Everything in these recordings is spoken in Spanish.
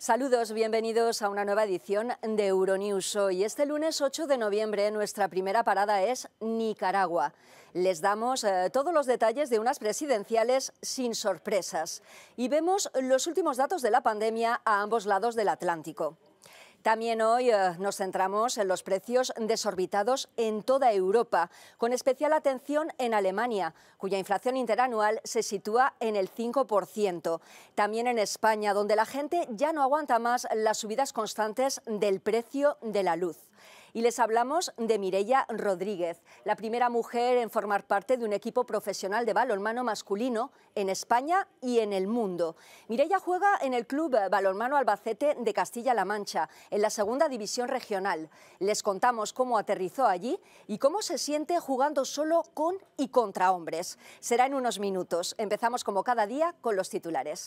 Saludos, bienvenidos a una nueva edición de Euronews. Hoy, este lunes 8 de noviembre, nuestra primera parada es Nicaragua. Les damos todos los detalles de unas presidenciales sin sorpresas. Y vemos los últimos datos de la pandemia a ambos lados del Atlántico. También hoy nos centramos en los precios desorbitados en toda Europa, con especial atención en Alemania, cuya inflación interanual se sitúa en el 5%. También en España, donde la gente ya no aguanta más las subidas constantes del precio de la luz. Y les hablamos de Mireia Rodríguez, la primera mujer en formar parte de un equipo profesional de balonmano masculino en España y en el mundo. Mireia juega en el Club Balonmano Albacete de Castilla-La Mancha, en la segunda división regional. Les contamos cómo aterrizó allí y cómo se siente jugando solo con y contra hombres. Será en unos minutos. Empezamos como cada día con los titulares.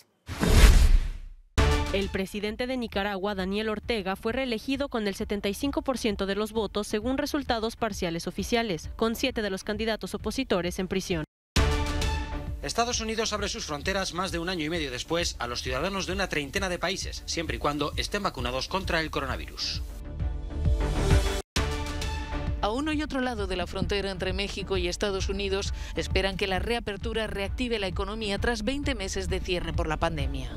El presidente de Nicaragua, Daniel Ortega, fue reelegido con el 75% de los votos según resultados parciales oficiales, con 7 de los candidatos opositores en prisión. Estados Unidos abre sus fronteras más de un año y medio después a los ciudadanos de una treintena de países, siempre y cuando estén vacunados contra el coronavirus. A uno y otro lado de la frontera entre México y Estados Unidos esperan que la reapertura reactive la economía tras 20 meses de cierre por la pandemia.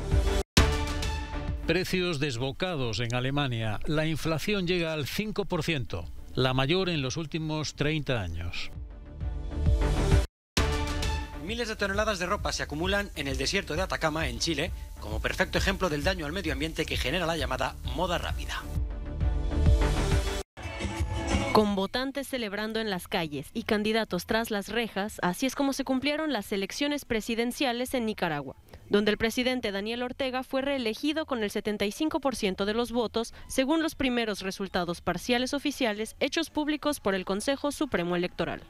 Precios desbocados en Alemania. La inflación llega al 5%, la mayor en los últimos 30 años. Miles de toneladas de ropa se acumulan en el desierto de Atacama, en Chile, como perfecto ejemplo del daño al medio ambiente que genera la llamada moda rápida. Con votantes celebrando en las calles y candidatos tras las rejas, así es como se cumplieron las elecciones presidenciales en Nicaragua, donde el presidente Daniel Ortega fue reelegido con el 75% de los votos, según los primeros resultados parciales oficiales hechos públicos por el Consejo Supremo Electoral.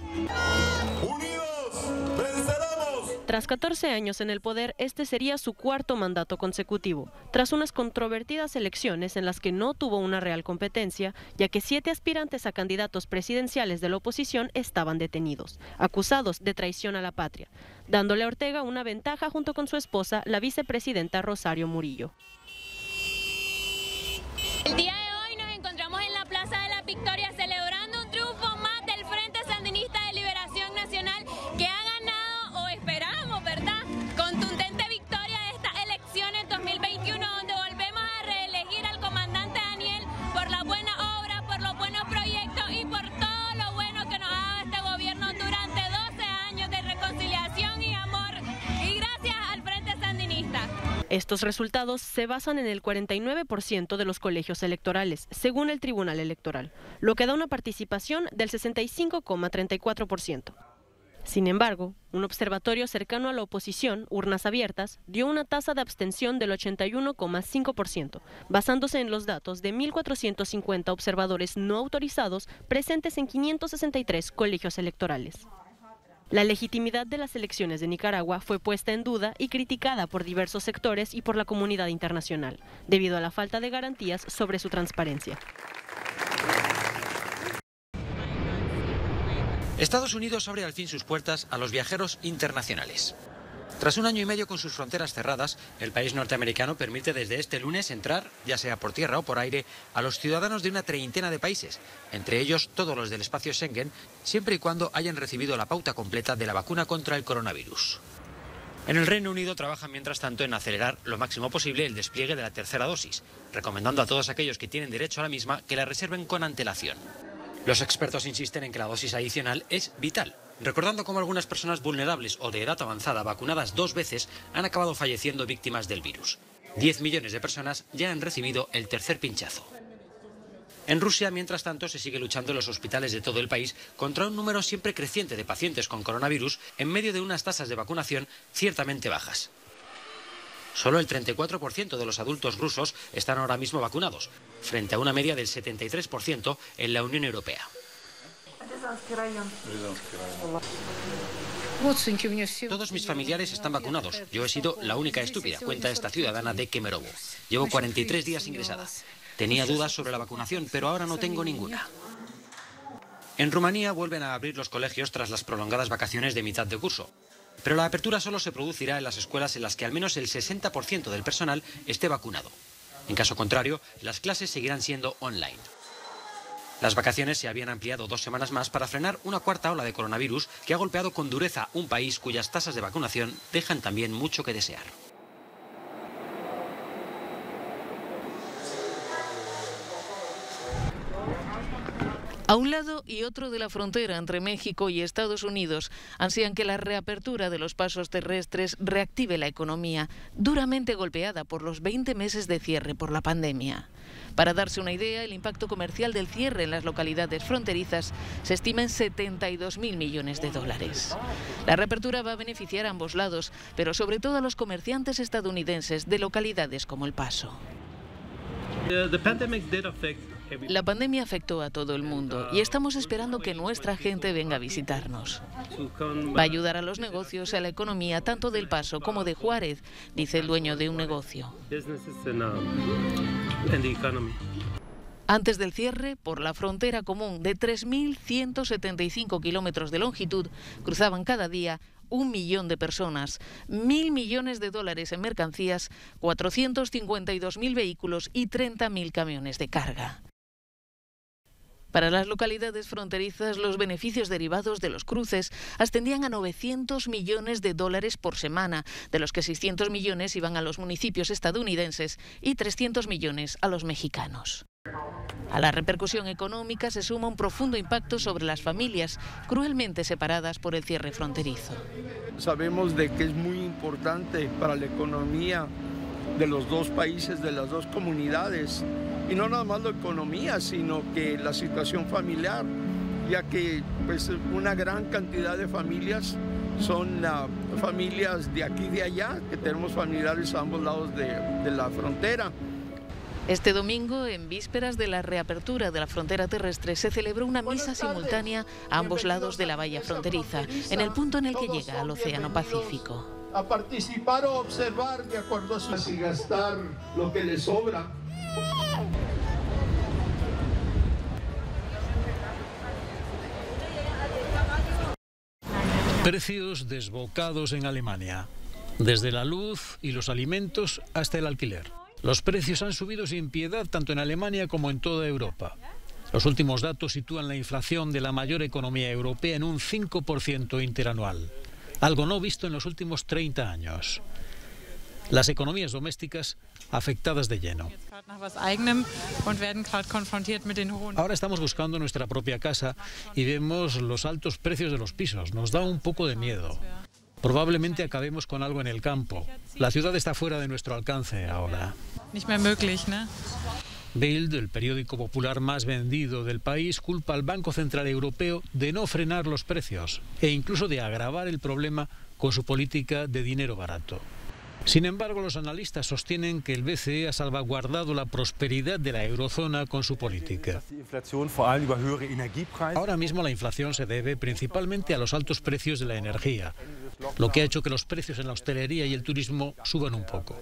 ¡Unidos venceremos! Tras 14 años en el poder, este sería su cuarto mandato consecutivo, tras unas controvertidas elecciones en las que no tuvo una real competencia, ya que 7 aspirantes a candidatos presidenciales de la oposición estaban detenidos, acusados de traición a la patria, dándole a Ortega una ventaja junto con su esposa, la vicepresidenta Rosario Murillo. El día de hoy nos encontramos en la Plaza de la Victoria celebrando un triunfo más del Frente Sandinista de Liberación Nacional que ha ganado, o esperamos, ¿verdad?, contundente victoria de estas elecciones 2021, donde volvemos a reelegir al comandante Daniel por la buena obra, por los buenos proyectos y por todo lo bueno que nos ha dado este gobierno durante 12 años de reconciliación y amor, y gracias al Frente Sandinista. Estos resultados se basan en el 49% de los colegios electorales, según el Tribunal Electoral, lo que da una participación del 65,34%. Sin embargo, un observatorio cercano a la oposición, Urnas Abiertas, dio una tasa de abstención del 81,5%, basándose en los datos de 1.450 observadores no autorizados presentes en 563 colegios electorales. La legitimidad de las elecciones de Nicaragua fue puesta en duda y criticada por diversos sectores y por la comunidad internacional, debido a la falta de garantías sobre su transparencia. Estados Unidos abre al fin sus puertas a los viajeros internacionales. Tras un año y medio con sus fronteras cerradas, el país norteamericano permite desde este lunes entrar, ya sea por tierra o por aire, a los ciudadanos de una treintena de países, entre ellos todos los del espacio Schengen, siempre y cuando hayan recibido la pauta completa de la vacuna contra el coronavirus. En el Reino Unido trabajan mientras tanto en acelerar lo máximo posible el despliegue de la tercera dosis, recomendando a todos aquellos que tienen derecho a la misma que la reserven con antelación. Los expertos insisten en que la dosis adicional es vital, recordando cómo algunas personas vulnerables o de edad avanzada vacunadas 2 veces han acabado falleciendo víctimas del virus. 10 millones de personas ya han recibido el tercer pinchazo. En Rusia, mientras tanto, se sigue luchando en los hospitales de todo el país contra un número siempre creciente de pacientes con coronavirus en medio de unas tasas de vacunación ciertamente bajas. Solo el 34% de los adultos rusos están ahora mismo vacunados, frente a una media del 73% en la Unión Europea. Todos mis familiares están vacunados. Yo he sido la única estúpida, cuenta esta ciudadana de Kemerovo. Llevo 43 días ingresada. Tenía dudas sobre la vacunación, pero ahora no tengo ninguna. En Rumanía vuelven a abrir los colegios tras las prolongadas vacaciones de mitad de curso. Pero la apertura solo se producirá en las escuelas en las que al menos el 60% del personal esté vacunado. En caso contrario, las clases seguirán siendo online. Las vacaciones se habían ampliado 2 semanas más para frenar una cuarta ola de coronavirus que ha golpeado con dureza un país cuyas tasas de vacunación dejan también mucho que desear. A un lado y otro de la frontera entre México y Estados Unidos ansían que la reapertura de los pasos terrestres reactive la economía, duramente golpeada por los 20 meses de cierre por la pandemia. Para darse una idea, el impacto comercial del cierre en las localidades fronterizas se estima en 72.000 millones de dólares. La reapertura va a beneficiar a ambos lados, pero sobre todo a los comerciantes estadounidenses de localidades como El Paso. La pandemia afectó a todo el mundo y estamos esperando que nuestra gente venga a visitarnos. Va a ayudar a los negocios y a la economía tanto del Paso como de Juárez, dice el dueño de un negocio. Antes del cierre, por la frontera común de 3.175 kilómetros de longitud, cruzaban cada día 1 millón de personas, 1.000 millones de dólares en mercancías, 452.000 vehículos y 30.000 camiones de carga. Para las localidades fronterizas, los beneficios derivados de los cruces ascendían a 900 millones de dólares por semana, de los que 600 millones iban a los municipios estadounidenses y 300 millones a los mexicanos. A la repercusión económica se suma un profundo impacto sobre las familias, cruelmente separadas por el cierre fronterizo. Sabemos de que es muy importante para la economía de los dos países, de las dos comunidades, y no nada más la economía, sino que la situación familiar, ya que pues, una gran cantidad de familias son familias de aquí y de allá, que tenemos familiares a ambos lados de la frontera. Este domingo, en vísperas de la reapertura de la frontera terrestre, se celebró una misa simultánea a ambos lados de la valla fronteriza, en el punto en el que llega al Océano Pacífico. A participar o observar de acuerdo a su... y gastar lo que les sobra. Precios desbocados en Alemania, desde la luz y los alimentos hasta el alquiler. Los precios han subido sin piedad tanto en Alemania como en toda Europa. Los últimos datos sitúan la inflación de la mayor economía europea en un 5% interanual, algo no visto en los últimos 30 años. Las economías domésticas afectadas de lleno. Ahora estamos buscando nuestra propia casa y vemos los altos precios de los pisos. Nos da un poco de miedo. Probablemente acabemos con algo en el campo. La ciudad está fuera de nuestro alcance ahora. Bild, el periódico popular más vendido del país, culpa al Banco Central Europeo de no frenar los precios e incluso de agravar el problema con su política de dinero barato. Sin embargo, los analistas sostienen que el BCE ha salvaguardado la prosperidad de la eurozona con su política. Ahora mismo la inflación se debe principalmente a los altos precios de la energía, lo que ha hecho que los precios en la hostelería y el turismo suban un poco.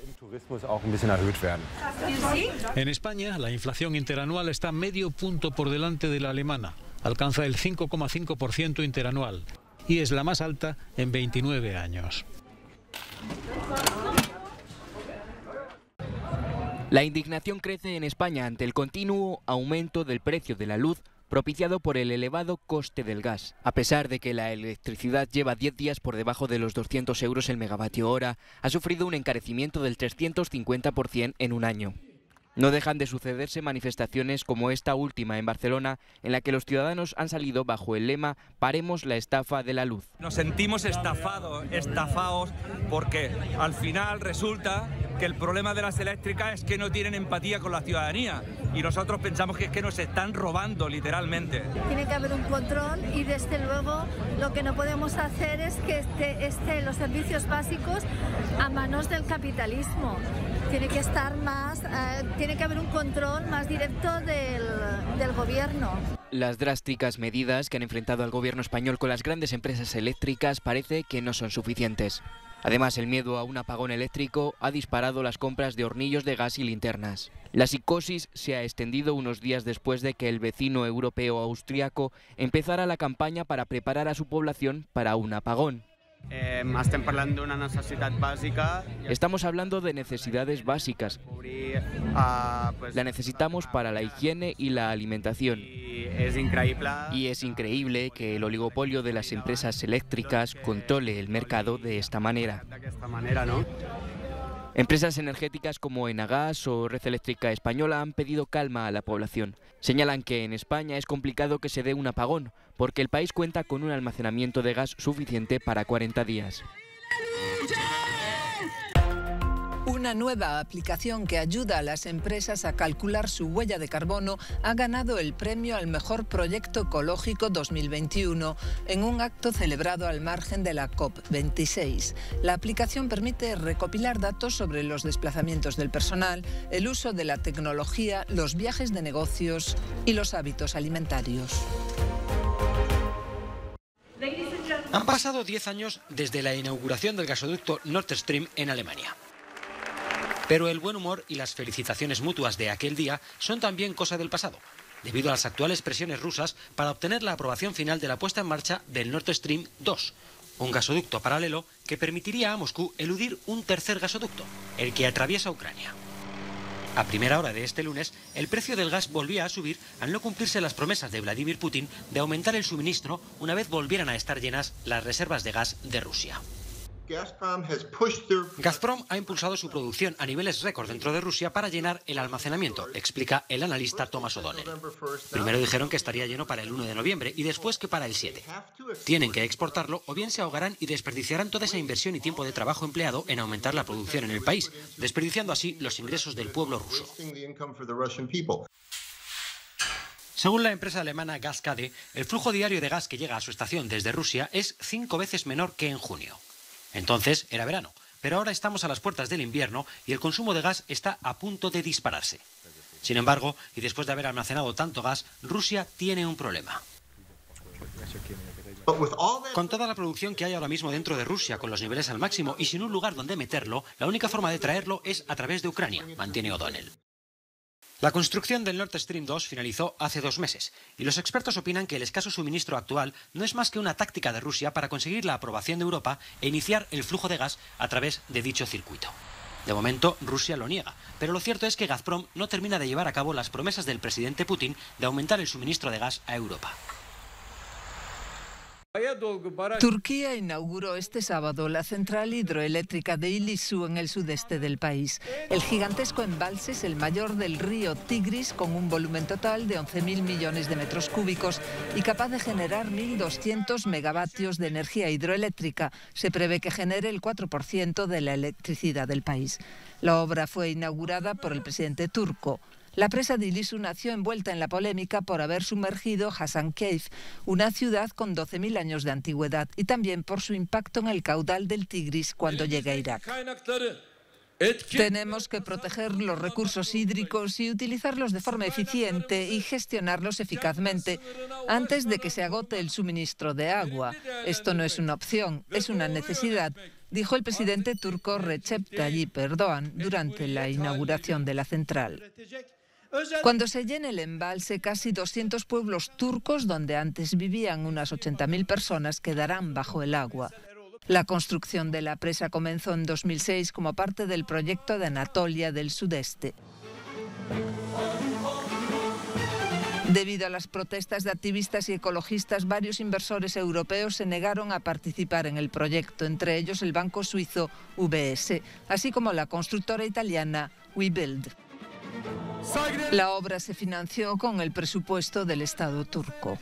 En España, la inflación interanual está medio punto por delante de la alemana, alcanza el 5,5% interanual y es la más alta en 29 años. La indignación crece en España ante el continuo aumento del precio de la luz propiciado por el elevado coste del gas. A pesar de que la electricidad lleva 10 días por debajo de los 200 euros el megavatio hora, ha sufrido un encarecimiento del 350% en un año. No dejan de sucederse manifestaciones como esta última en Barcelona, en la que los ciudadanos han salido bajo el lema «Paremos la estafa de la luz». Nos sentimos estafados, porque al final resulta que el problema de las eléctricas es que no tienen empatía con la ciudadanía y nosotros pensamos que es que nos están robando literalmente. Tiene que haber un control y desde luego lo que no podemos hacer es que esté los servicios básicos a manos del capitalismo. Tiene que estar más, tiene que haber un control más directo del gobierno. Las drásticas medidas que han enfrentado al gobierno español con las grandes empresas eléctricas parece que no son suficientes. Además, el miedo a un apagón eléctrico ha disparado las compras de hornillos de gas y linternas. La psicosis se ha extendido unos días después de que el vecino europeo austriaco empezara la campaña para preparar a su población para un apagón. Estamos hablando de necesidades básicas. La necesitamos para la higiene y la alimentación. Y es increíble que el oligopolio de las empresas eléctricas controle el mercado de esta manera. Empresas energéticas como Enagás o Red Eléctrica Española han pedido calma a la población. Señalan que en España es complicado que se dé un apagón, porque el país cuenta con un almacenamiento de gas suficiente para 40 días. Una nueva aplicación que ayuda a las empresas a calcular su huella de carbono ha ganado el premio al mejor proyecto ecológico 2021 en un acto celebrado al margen de la COP26. La aplicación permite recopilar datos sobre los desplazamientos del personal, el uso de la tecnología, los viajes de negocios y los hábitos alimentarios. Han pasado 10 años desde la inauguración del gasoducto Nord Stream en Alemania. Pero el buen humor y las felicitaciones mutuas de aquel día son también cosa del pasado, debido a las actuales presiones rusas para obtener la aprobación final de la puesta en marcha del Nord Stream 2, un gasoducto paralelo que permitiría a Moscú eludir un tercer gasoducto, el que atraviesa Ucrania. A primera hora de este lunes, el precio del gas volvía a subir al no cumplirse las promesas de Vladimir Putin de aumentar el suministro una vez volvieran a estar llenas las reservas de gas de Rusia. Gazprom ha impulsado su producción a niveles récord dentro de Rusia para llenar el almacenamiento, explica el analista Thomas O'Donnell. Primero dijeron que estaría lleno para el 1 de noviembre y después que para el 7. Tienen que exportarlo o bien se ahogarán y desperdiciarán toda esa inversión y tiempo de trabajo empleado en aumentar la producción en el país, desperdiciando así los ingresos del pueblo ruso. Según la empresa alemana Gascade, el flujo diario de gas que llega a su estación desde Rusia es 5 veces menor que en junio. Entonces era verano, pero ahora estamos a las puertas del invierno y el consumo de gas está a punto de dispararse. Sin embargo, y después de haber almacenado tanto gas, Rusia tiene un problema. Con toda la producción que hay ahora mismo dentro de Rusia, con los niveles al máximo y sin un lugar donde meterlo, la única forma de traerlo es a través de Ucrania, mantiene O'Donnell. La construcción del Nord Stream 2 finalizó hace 2 meses y los expertos opinan que el escaso suministro actual no es más que una táctica de Rusia para conseguir la aprobación de Europa e iniciar el flujo de gas a través de dicho circuito. De momento, Rusia lo niega, pero lo cierto es que Gazprom no termina de llevar a cabo las promesas del presidente Putin de aumentar el suministro de gas a Europa. Turquía inauguró este sábado la central hidroeléctrica de Ilisu en el sudeste del país. El gigantesco embalse es el mayor del río Tigris, con un volumen total de 11.000 millones de metros cúbicos y capaz de generar 1.200 megavatios de energía hidroeléctrica. Se prevé que genere el 4% de la electricidad del país. La obra fue inaugurada por el presidente turco. La presa de Ilisu nació envuelta en la polémica por haber sumergido Hasankeyf, una ciudad con 12.000 años de antigüedad, y también por su impacto en el caudal del Tigris cuando llega a Irak. Tenemos que proteger los recursos hídricos y utilizarlos de forma eficiente y gestionarlos eficazmente antes de que se agote el suministro de agua. Esto no es una opción, es una necesidad, dijo el presidente turco Recep Tayyip Erdoğan durante la inauguración de la central. Cuando se llene el embalse, casi 200 pueblos turcos, donde antes vivían unas 80.000 personas, quedarán bajo el agua. La construcción de la presa comenzó en 2006 como parte del proyecto de Anatolia del Sudeste. Debido a las protestas de activistas y ecologistas, varios inversores europeos se negaron a participar en el proyecto, entre ellos el banco suizo UBS, así como la constructora italiana WeBuild. La obra se financió con el presupuesto del Estado turco.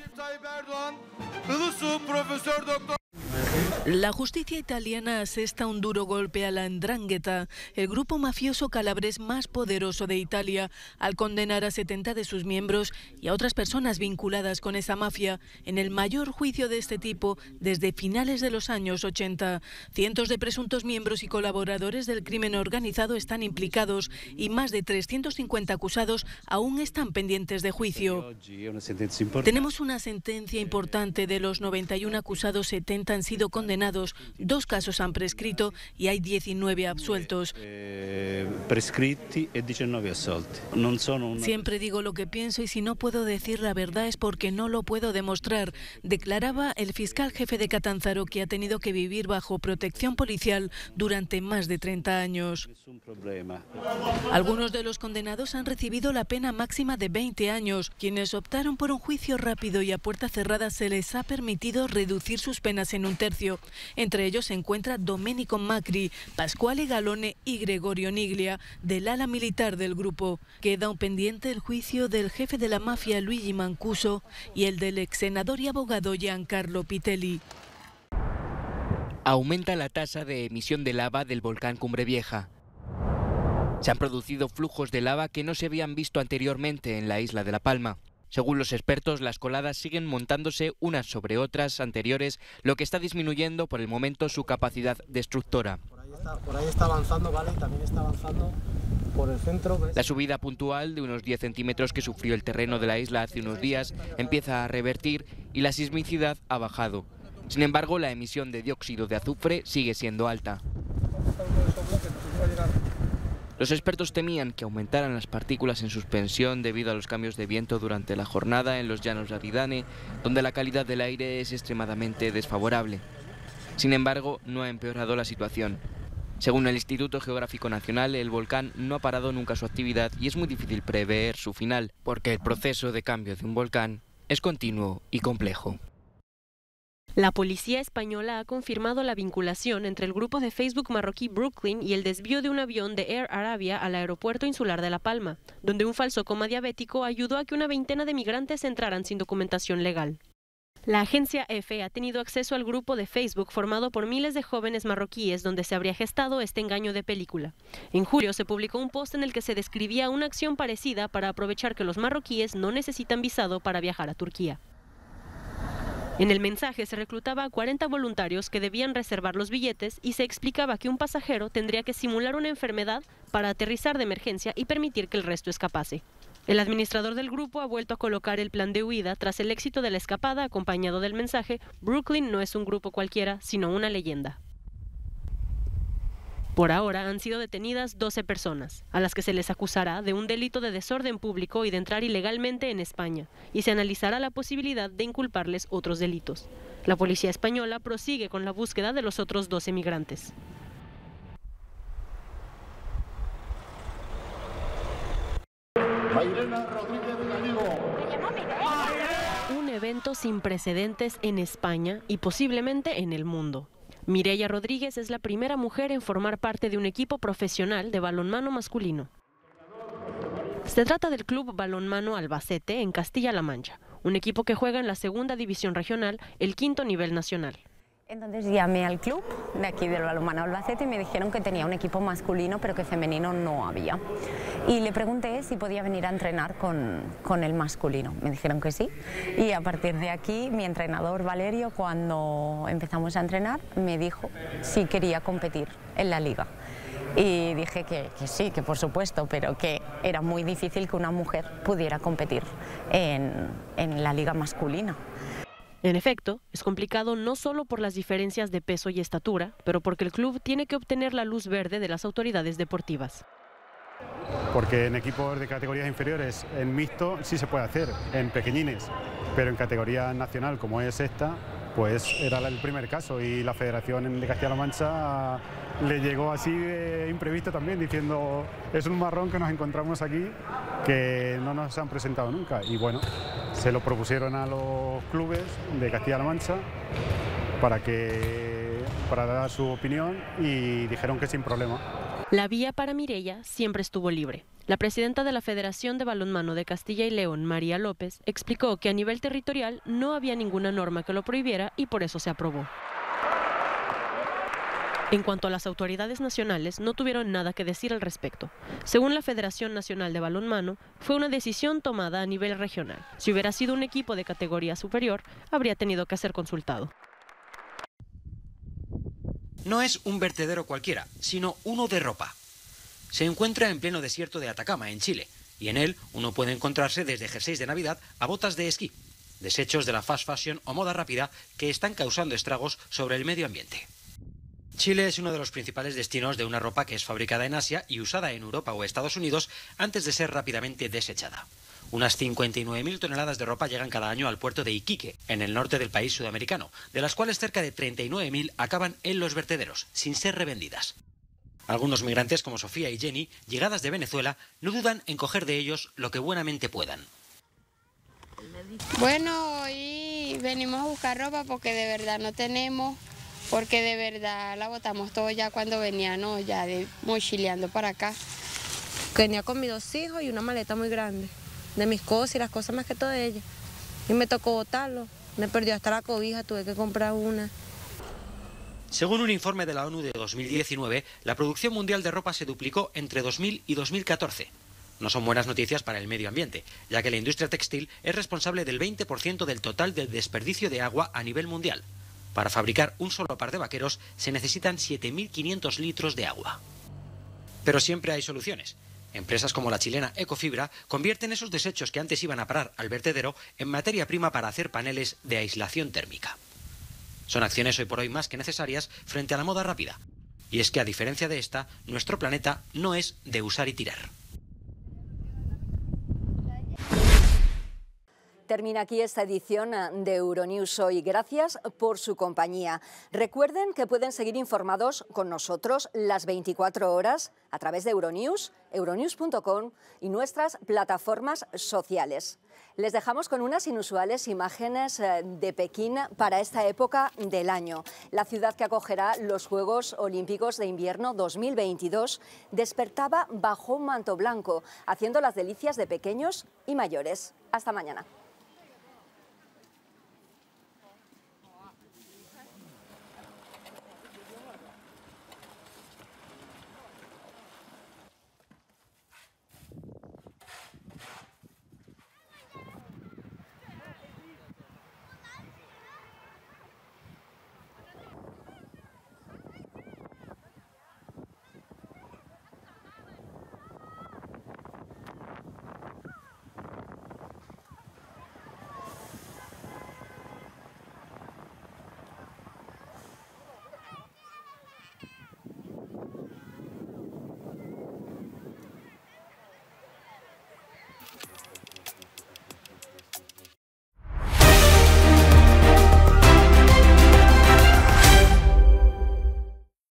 La justicia italiana asesta un duro golpe a la 'Ndrangheta, el grupo mafioso calabrés más poderoso de Italia, al condenar a 70 de sus miembros y a otras personas vinculadas con esa mafia en el mayor juicio de este tipo desde finales de los años 80. Cientos de presuntos miembros y colaboradores del crimen organizado están implicados y más de 350 acusados aún están pendientes de juicio. Tenemos una sentencia importante. De los 91 acusados, 70 han sido condenados condenados, 2 casos han prescrito y hay 19 absueltos. Prescritti e 19 assolti. Siempre digo lo que pienso y si no puedo decir la verdad es porque no lo puedo demostrar, declaraba el fiscal jefe de Catanzaro, que ha tenido que vivir bajo protección policial durante más de 30 años. Algunos de los condenados han recibido la pena máxima de 20 años. Quienes optaron por un juicio rápido y a puerta cerrada se les ha permitido reducir sus penas en 1/3. Entre ellos se encuentra Domenico Macri, Pasquale Galone y Gregorio Niglia, del ala militar del grupo. Queda un pendiente el juicio del jefe de la mafia Luigi Mancuso y el del ex senador y abogado Giancarlo Pitelli. Aumenta la tasa de emisión de lava del volcán Cumbre Vieja. Se han producido flujos de lava que no se habían visto anteriormente en la isla de La Palma. Según los expertos, las coladas siguen montándose unas sobre otras anteriores, lo que está disminuyendo por el momento su capacidad destructora. Por ahí está avanzando, ¿vale? Y también está avanzando por el centro. ¿Ves? La subida puntual de unos 10 centímetros que sufrió el terreno de la isla hace unos días empieza a revertir y la sismicidad ha bajado. Sin embargo, la emisión de dióxido de azufre sigue siendo alta. Los expertos temían que aumentaran las partículas en suspensión debido a los cambios de viento durante la jornada en los llanos de Aridane, donde la calidad del aire es extremadamente desfavorable. Sin embargo, no ha empeorado la situación. Según el Instituto Geográfico Nacional, el volcán no ha parado nunca su actividad y es muy difícil prever su final, porque el proceso de cambio de un volcán es continuo y complejo. La policía española ha confirmado la vinculación entre el grupo de Facebook marroquí Brooklyn y el desvío de un avión de Air Arabia al aeropuerto insular de La Palma, donde un falso coma diabético ayudó a que una veintena de migrantes entraran sin documentación legal. La agencia EFE ha tenido acceso al grupo de Facebook formado por miles de jóvenes marroquíes donde se habría gestado este engaño de película. En julio se publicó un post en el que se describía una acción parecida para aprovechar que los marroquíes no necesitan visado para viajar a Turquía. En el mensaje se reclutaba a 40 voluntarios que debían reservar los billetes y se explicaba que un pasajero tendría que simular una enfermedad para aterrizar de emergencia y permitir que el resto escapase. El administrador del grupo ha vuelto a colocar el plan de huida tras el éxito de la escapada acompañado del mensaje: Brooklyn no es un grupo cualquiera, sino una leyenda. Por ahora han sido detenidas 12 personas, a las que se les acusará de un delito de desorden público y de entrar ilegalmente en España, y se analizará la posibilidad de inculparles otros delitos. La policía española prosigue con la búsqueda de los otros 12 migrantes. Un evento sin precedentes en España y posiblemente en el mundo. Mireia Rodríguez es la primera mujer en formar parte de un equipo profesional de balonmano masculino. Se trata del Club Balonmano Albacete en Castilla-La Mancha, un equipo que juega en la segunda división regional, el 5º nivel nacional. Entonces llamé al club de aquí del Balonmano Albacete y me dijeron que tenía un equipo masculino pero que femenino no había. Y le pregunté si podía venir a entrenar con el masculino. Me dijeron que sí. Y a partir de aquí mi entrenador Valerio, cuando empezamos a entrenar, me dijo si quería competir en la liga. Y dije que sí, que por supuesto, pero que era muy difícil que una mujer pudiera competir en la liga masculina. En efecto, es complicado no solo por las diferencias de peso y estatura, pero porque el club tiene que obtener la luz verde de las autoridades deportivas. Porque en equipos de categorías inferiores, en mixto sí se puede hacer, en pequeñines, pero en categoría nacional como es esta, pues era el primer caso y la Federación de Castilla-La Mancha le llegó así de imprevisto también, diciendo es un marrón que nos encontramos aquí que no nos han presentado nunca. Y bueno, se lo propusieron a los clubes de Castilla-La Mancha para dar su opinión y dijeron que sin problema. La vía para Mireia siempre estuvo libre. La presidenta de la Federación de Balonmano de Castilla y León, María López, explicó que a nivel territorial no había ninguna norma que lo prohibiera y por eso se aprobó. En cuanto a las autoridades nacionales, no tuvieron nada que decir al respecto. Según la Federación Nacional de Balonmano, fue una decisión tomada a nivel regional. Si hubiera sido un equipo de categoría superior, habría tenido que ser consultado. No es un vertedero cualquiera, sino uno de ropa. Se encuentra en pleno desierto de Atacama, en Chile, y en él uno puede encontrarse desde jerseys de Navidad a botas de esquí. desechos de la fast fashion o moda rápida que están causando estragos sobre el medio ambiente. Chile es uno de los principales destinos de una ropa que es fabricada en Asia y usada en Europa o Estados Unidos antes de ser rápidamente desechada. Unas 59.000 toneladas de ropa llegan cada año al puerto de Iquique, en el norte del país sudamericano, de las cuales cerca de 39.000 acaban en los vertederos, sin ser revendidas. Algunos migrantes como Sofía y Jenny, llegadas de Venezuela, no dudan en coger de ellos lo que buenamente puedan. Bueno, hoy venimos a buscar ropa porque de verdad no tenemos, porque de verdad la botamos todo ya cuando veníamos ya mochileando para acá. Venía con mis 2 hijos y una maleta muy grande, de mis cosas y las cosas más que todo de ellas. Y me tocó botarlo, me perdió hasta la cobija, tuve que comprar una. Según un informe de la ONU de 2019, la producción mundial de ropa se duplicó entre 2000 y 2014. No son buenas noticias para el medio ambiente, ya que la industria textil es responsable del 20% del total del desperdicio de agua a nivel mundial. Para fabricar un solo par de vaqueros se necesitan 7.500 litros de agua. Pero siempre hay soluciones. Empresas como la chilena Ecofibra convierten esos desechos que antes iban a parar al vertedero en materia prima para hacer paneles de aislación térmica. Son acciones hoy por hoy más que necesarias frente a la moda rápida. Y es que a diferencia de esta, nuestro planeta no es de usar y tirar. Termina aquí esta edición de Euronews hoy. Gracias por su compañía. Recuerden que pueden seguir informados con nosotros las 24 horas a través de Euronews, euronews.com y nuestras plataformas sociales. Les dejamos con unas inusuales imágenes de Pekín para esta época del año. La ciudad que acogerá los Juegos Olímpicos de Invierno 2022 despertaba bajo un manto blanco, haciendo las delicias de pequeños y mayores. Hasta mañana.